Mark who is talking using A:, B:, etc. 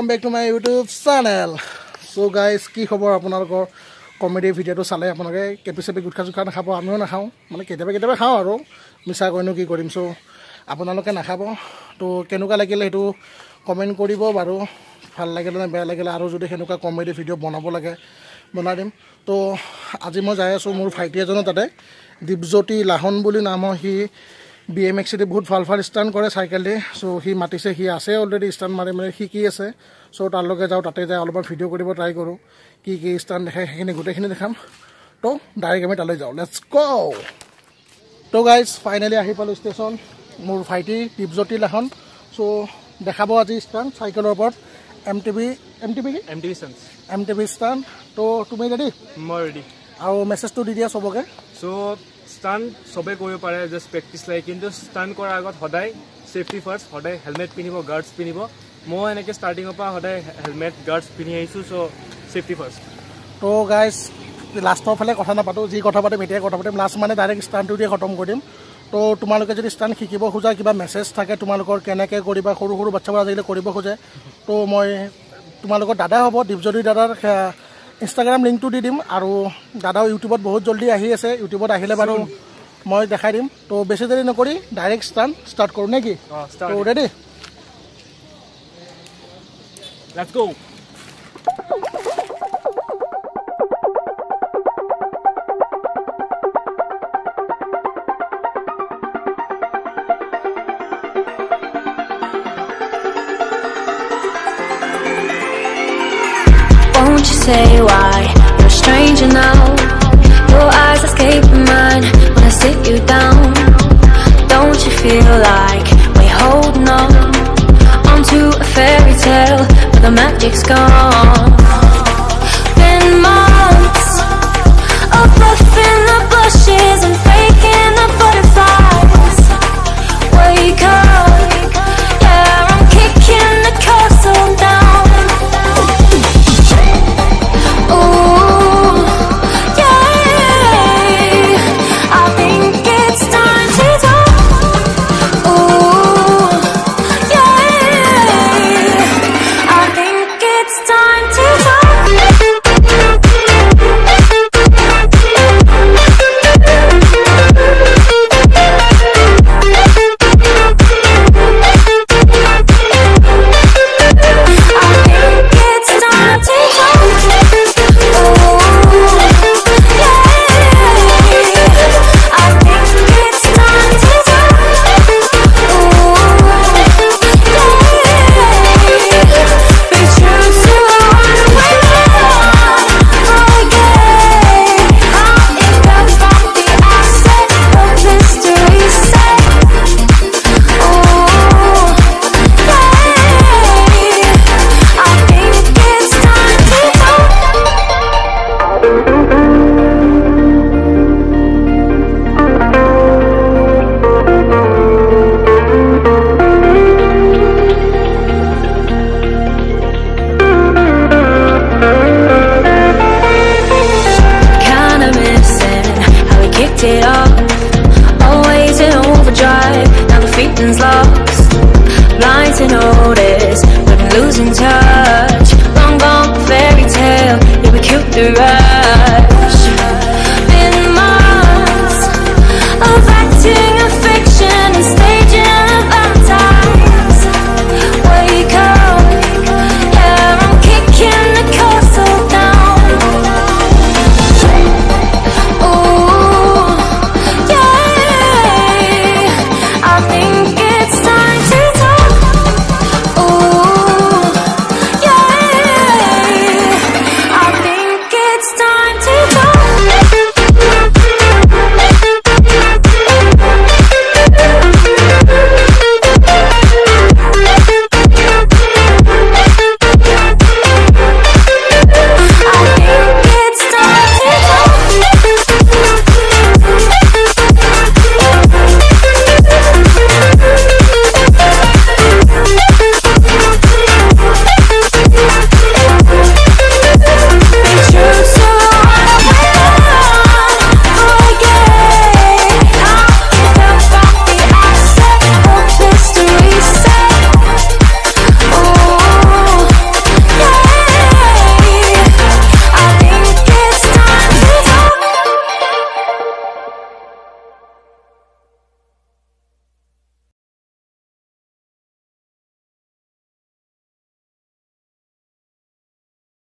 A: welcome back to my YouTube channel. So guys, কি খবৰ আপোনালোকৰ কমেডি ভিডিওটো চালে আপোনালোকে কেপিসেপি গুটখা জুখা নাখাব আমিও নাখাও মানে কেতিয়াবা খাও আৰু মিছা কইনো কি কৰিম সো আপোনালোকে নাখাব তো কেনেকুৱা লাগিলে হেতু কমেন্ট কৰিব বাৰু ভাল লাগিলে না বেয়া লাগিলে আৰু যদি হেনুকা কমেডি ভিডিও বনাব লাগে বনাই দিম তো আজি মই যাই আছো মোৰ ভাইটি এজনৰ তাতে দীপজ্যোতি লাহন বুলি নাম হি BMX তে বহুত ভাল স্টান্ট কৰে সাইকেল দে সো হি মাটিছে হি আছে অলৰেডি স্টান্ট মাৰে কি আছে সো তাৰ লগে যাও তাতে যাই অলপ ভিডিও কৰিব ট্রাই কৰো কি স্টান্ট দেখে হেখিনি গুটেখিনি দেখাম তো ডাইৰেক্ট আমি তালৈ যাও লেটস গো তো গাইস ফাইনালি আহি পালো ষ্টেচন মোৰ ভাইটি দীপজ্যোতি লাহন সো দেখাবো আজি স্টান্ট সাইকেলৰ ওপৰত MTB stunt তো তুমি ৰেডি
B: মই ৰেডি
A: আৰু মেছেজটো দি দিয়া সবকে
B: সো স্টান্ট সবে কৰিব পাৰে জাস্ট প্ৰেক্টিস লাগে কিন্তু স্টান্ট কৰাৰ আগত সদায় সেফটি ফাৰ্স্ট সদায় হেলমেট পিনিব গাৰ্ডছ পিনিব মই এনেকে স্টাৰ্টিংৰ পৰা সদায় হেলমেট গাৰ্ডছ পিনি আইছো সো সেফটি ফাৰ্স্ট
A: তো গাইস লাষ্টৰ ফালে কথা নাপাতো যি কথা পাতিম এতিয়া কথা পাতিম লাষ্ট মানে ডাইৰেক্ট স্টান্টটো দিয়ে খতম কৰিম তো তোমালোকে যদি স্টান্ট শিকিব খোজা কিবা মেছেজ থাকে তোমালোকৰ কেনেকৈ কৰিবা সৰু বাচ্চাবোৰ আজিলে কৰিব খোজে তো মই তোমালোকৰ দাদা হ'ব দীপজ্যোতি দাদাৰ ইনষ্টাগ্ৰাম লিংকটো দি দিম আৰু দাদাও ইউটিউবত বহুত জলদি আহি আছে ইউটিউবত আহিলে বাৰু মই দেখাই দিম তো বেছি দেৰি নকৰি ডাইৰেক্ট স্টাৰ্ট কৰো নেকি তো ready
B: let's go
C: Won't you say why you're a stranger now? Your eyes escaping mine when I sit you down. Don't you feel like we're holding on onto a fairy tale, but the magic's gone? Been months of bluffing the bushes and faking the butterflies. Wake up, yeah, I'm kicking the castle down. It up, always in overdrive. Now the feeling's lost, blind to notice, but I'm losing touch. Long gone fairy tale, yeah we killed the ride.